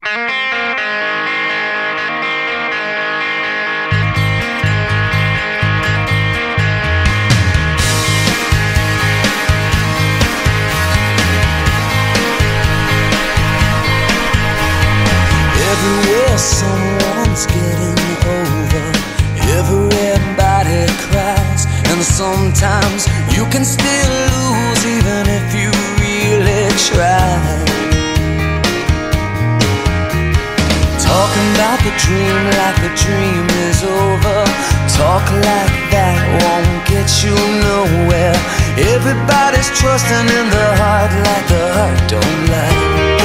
Everywhere someone's getting over, everybody cries, and sometimes you can still lose even if you really try. Talking about the dream like the dream is over, talk like that won't get you nowhere. Everybody's trusting in the heart like the heart don't lie.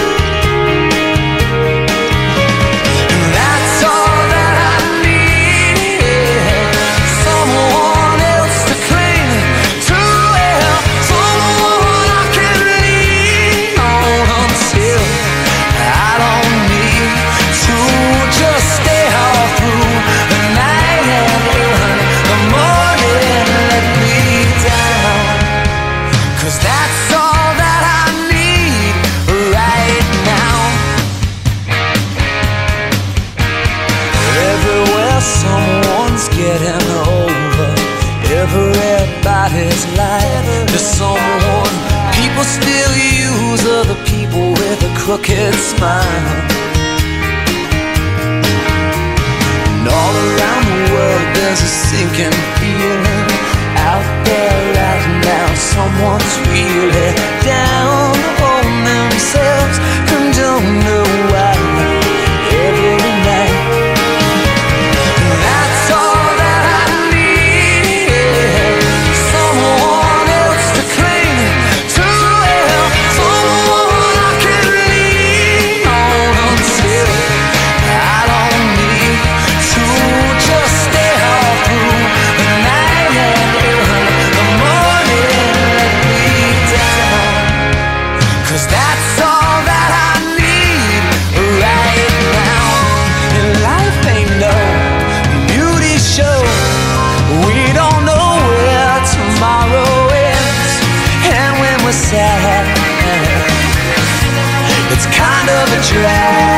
Someone's getting over, everybody's life. There's someone people still use, other people with a crooked smile. And all around the world there's a sinking feeling out there right now. Someone's really down on themselves and don't know why. Every night sad. It's kind of a drag.